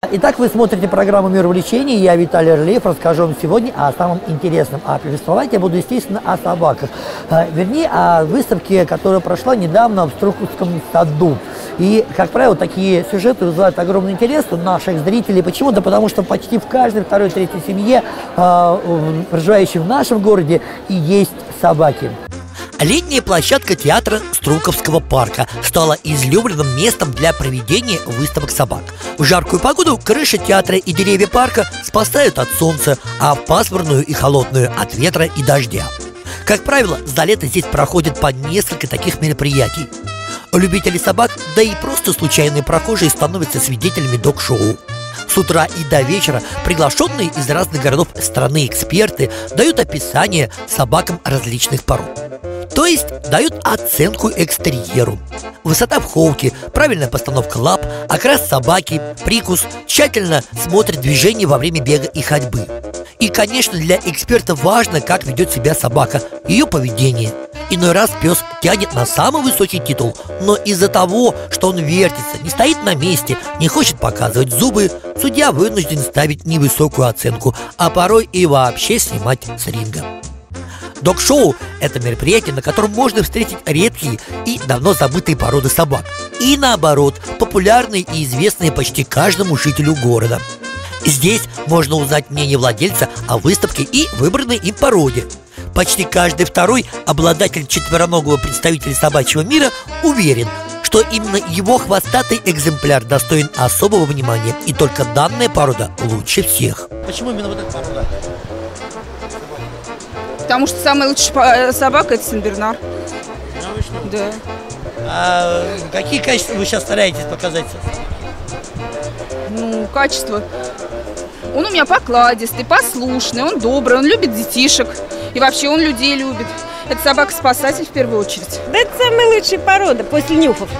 Итак, вы смотрите программу «Мир увлечений». Я Виталий Орлеев. Расскажу вам сегодня о самом интересном. А повествовать я буду, естественно, о собаках. Вернее, о выставке, которая прошла недавно в Струковском саду. И, как правило, такие сюжеты вызывают огромный интерес у наших зрителей. Почему? Да потому что почти в каждой второй, третьей семье, проживающей в нашем городе, и есть собаки. Летняя площадка театра Струковского парка стала излюбленным местом для проведения выставок собак. В жаркую погоду крыша театра и деревья парка спасают от солнца, а в пасмурную и холодную – от ветра и дождя. Как правило, за лето здесь проходит по несколько таких мероприятий. Любители собак, да и просто случайные прохожие становятся свидетелями дог-шоу. С утра и до вечера приглашенные из разных городов страны эксперты дают описание собакам различных пород. То есть дают оценку экстерьеру. Высота в холке, правильная постановка лап, окрас собаки, прикус, тщательно смотрят движения во время бега и ходьбы. И, конечно, для эксперта важно, как ведет себя собака, ее поведение. Иной раз пес тянет на самый высокий титул, но из-за того, что он вертится, не стоит на месте, не хочет показывать зубы, судья вынужден ставить невысокую оценку, а порой и вообще снимать с ринга. Дог-шоу – это мероприятие, на котором можно встретить редкие и давно забытые породы собак. И наоборот, популярные и известные почти каждому жителю города. Здесь можно узнать мнение владельца о выставке и выбранной им породе. Почти каждый второй обладатель четвероногого представителя собачьего мира уверен, что именно его хвостатый экземпляр достоин особого внимания, и только данная порода лучше всех. Почему именно вот эта порода? Потому что самая лучшая собака – это Сен-Бернар. Да. А какие качества вы сейчас стараетесь показать? Ну, качество. Он у меня покладистый, послушный, он добрый, он любит детишек. И вообще он людей любит. Это собака-спасатель в первую очередь. Да это самая лучшая порода после нюфов.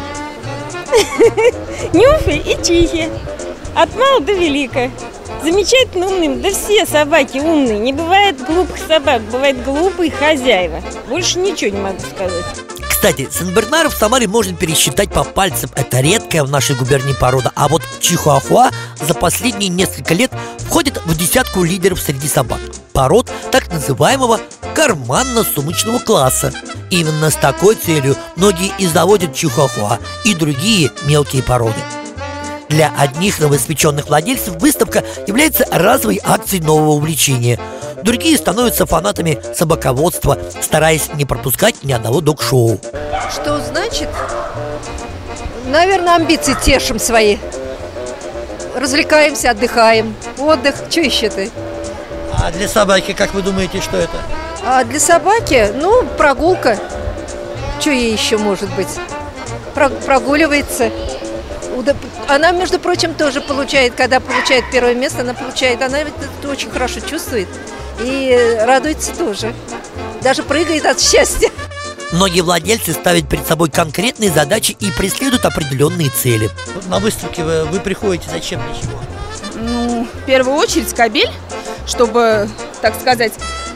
Нюфы и чихи. От мала до велика. Замечательно умным. Да все собаки умные. Не бывает глупых собак, бывают глупые хозяева. Больше ничего не могу сказать. Кстати, Сен-Бернаров в Самаре можно пересчитать по пальцам. Это редкая в нашей губернии порода. А вот чихуахуа за последние несколько лет входит в десятку лидеров среди собак. Пород так называемого карманно-сумочного класса. Именно с такой целью многие и заводят чихуахуа и другие мелкие породы. Для одних новоиспеченных владельцев выставка является разовой акцией нового увлечения. Другие становятся фанатами собаководства, стараясь не пропускать ни одного дог-шоу. Что значит? Наверное, амбиции тешим свои. Развлекаемся, отдыхаем. Отдых, что еще ты? А для собаки, как вы думаете, что это? А для собаки, ну, прогулка. Что ей еще может быть? Прогуливается. Она, между прочим, тоже получает, когда получает первое место, она это очень хорошо чувствует и радуется тоже. Даже прыгает от счастья. Многие владельцы ставят перед собой конкретные задачи и преследуют определенные цели. На выставке вы приходите зачем, для чего? Ну, в первую очередь кобель, чтобы, так сказать,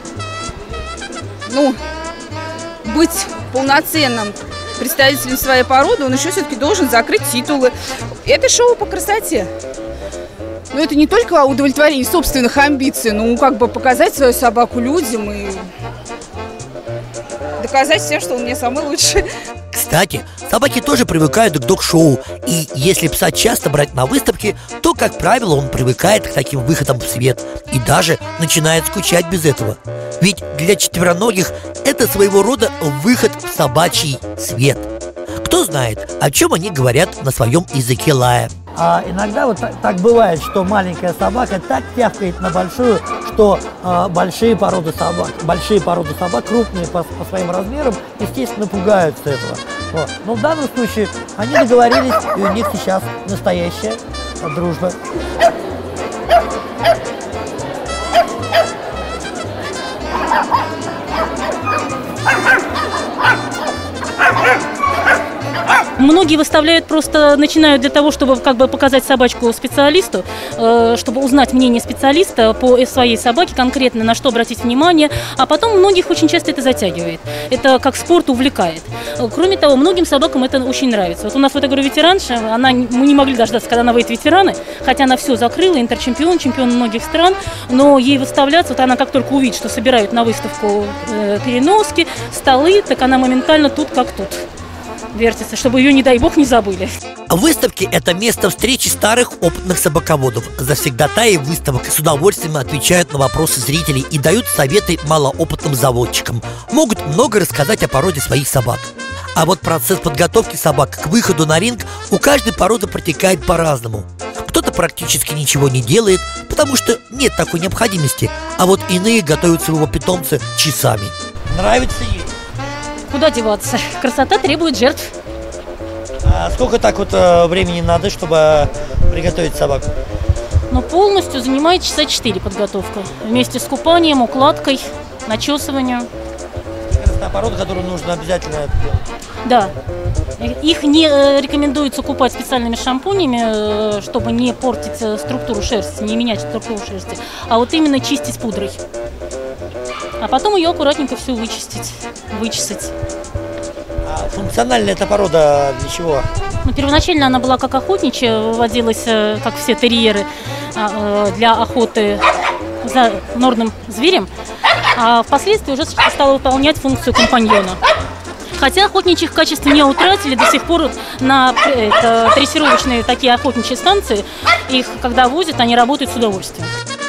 ну, быть полноценным представителем своей породы, он еще все-таки должен закрыть титулы. Это шоу по красоте. Но это не только удовлетворение собственных амбиций, но как бы показать свою собаку людям и доказать всем, что он мне самый лучший. Кстати, собаки тоже привыкают к дог-шоу. И если пса часто брать на выставки, то, как правило, он привыкает к таким выходам в свет и даже начинает скучать без этого. Ведь для четвероногих это своего рода выход в собачий свет. Кто знает, о чем они говорят на своем языке лая. А иногда вот так бывает, что маленькая собака так тявкает на большую, что большие породы собак, крупные по своим размерам, естественно, пугаются этого. Вот. Но в данном случае они договорились, и у них сейчас настоящая дружба. Многие выставляют просто, начинают для того, чтобы как бы показать собачку специалисту, чтобы узнать мнение специалиста по своей собаке конкретно, на что обратить внимание, а потом многих очень часто это затягивает. Это как спорт увлекает. Кроме того, многим собакам это очень нравится. Вот у нас, вот я говорю, ветеранша, мы не могли дождаться, когда она выйдет ветераны, хотя она все закрыла, интерчемпион, чемпион многих стран, но ей выставляться, вот она как только увидит, что собирают на выставку переноски, столы, так она моментально тут как тут вертится, чтобы ее, не дай бог, не забыли. Выставки – это место встречи старых опытных собаководов. Завсегдатаи выставок с удовольствием отвечают на вопросы зрителей и дают советы малоопытным заводчикам. Могут много рассказать о породе своих собак. А вот процесс подготовки собак к выходу на ринг у каждой породы протекает по-разному. Кто-то практически ничего не делает, потому что нет такой необходимости, а вот иные готовят своего питомца часами. Нравится ей? Куда деваться? Красота требует жертв. А сколько так вот времени надо, чтобы приготовить собаку? Но полностью занимает часа 4 подготовка. Вместе с купанием, укладкой, начесыванием. Это та порода, которую нужно обязательно делать. Да. Их не рекомендуется купать специальными шампунями, чтобы не портить структуру шерсти, не менять структуру шерсти, а вот именно чистить пудрой. А потом ее аккуратненько все вычесать. А функциональная эта порода для чего? Ну, первоначально она была как охотничья, выводилась, как все терьеры, для охоты за норным зверем, а впоследствии уже стала выполнять функцию компаньона. Хотя охотничьих качеств не утратили, до сих пор на дрессировочные такие охотничьи станции, их когда возят, они работают с удовольствием.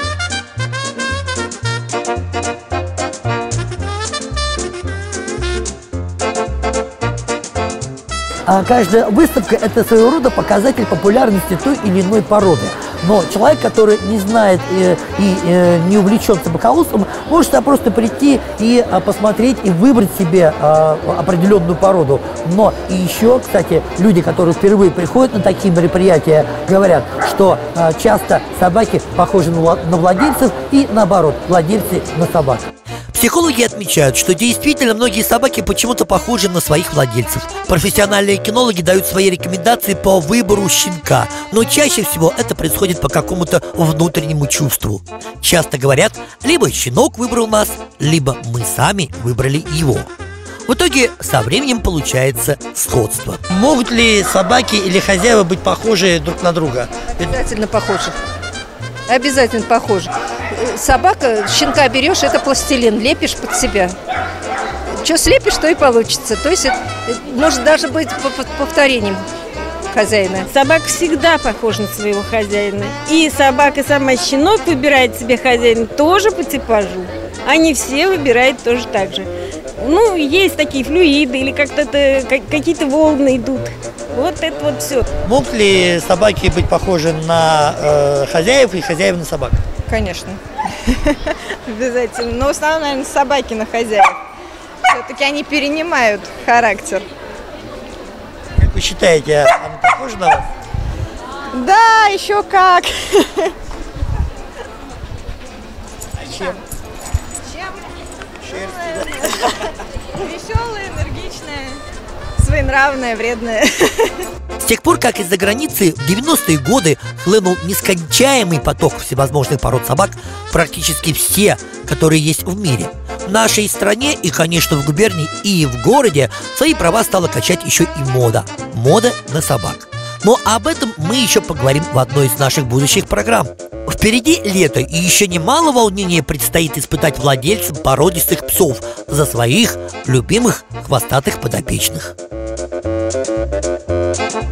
Каждая выставка – это своего рода показатель популярности той или иной породы. Но человек, который не знает и не увлечен собаководством, может просто прийти и посмотреть и выбрать себе определенную породу. Но и еще, кстати, люди, которые впервые приходят на такие мероприятия, говорят, что часто собаки похожи на владельцев и наоборот, владельцы на собак. Психологи отмечают, что действительно многие собаки почему-то похожи на своих владельцев. Профессиональные кинологи дают свои рекомендации по выбору щенка, но чаще всего это происходит по какому-то внутреннему чувству. Часто говорят, либо щенок выбрал нас, либо мы сами выбрали его. В итоге со временем получается сходство. Могут ли собаки или хозяева быть похожи друг на друга? Обязательно похожи. Обязательно похожи. Собака, щенка берешь, это пластилин, лепишь под себя. Что слепишь, то и получится. То есть это может даже быть повторением хозяина. Собака всегда похожа на своего хозяина. И собака сама, щенок выбирает себе хозяина тоже по типажу. Они все выбирают тоже так же. Ну, есть такие флюиды или как-то какие-то волны идут. Вот это вот все. Могут ли собаки быть похожи на хозяев и хозяев на собак? Конечно. Обязательно. Но в основном, наверное, собаки на хозяев. Все-таки они перенимают характер. Как вы считаете, она похожа на вас? Да, еще как. А чем? Шерсть, да? Веселая, энергичная, своенравная, вредная. С тех пор, как из-за границы в 90-е годы хлынул нескончаемый поток всевозможных пород собак, практически все, которые есть в мире, в нашей стране и, конечно, в губернии и в городе свои права стала качать еще и мода. Мода на собак. Но об этом мы еще поговорим в одной из наших будущих программ. Впереди лето, и еще немало волнения предстоит испытать владельцам породистых псов за своих любимых хвостатых подопечных.